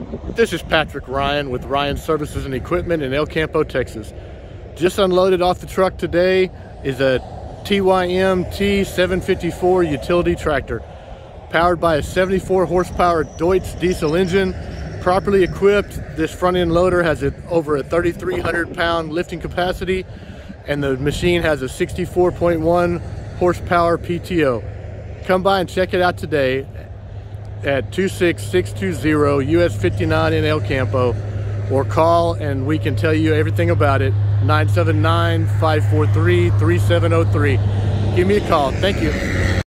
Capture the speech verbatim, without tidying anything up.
This is Patrick Ryan with Ryan Services and Equipment in El Campo, Texas. Just unloaded off the truck today is a T Y M T seven fifty-four utility tractor, powered by a seventy-four horsepower Deutz diesel engine. Properly equipped, this front end loader has a, over a thirty-three hundred pound lifting capacity, and the machine has a sixty-four point one horsepower P T O. Come by and check it out today at two six six two zero U S fifty-nine in El Campo, or call and we can tell you everything about it. Nine seven nine, five four three, three seven zero three. Give me a call. Thank you.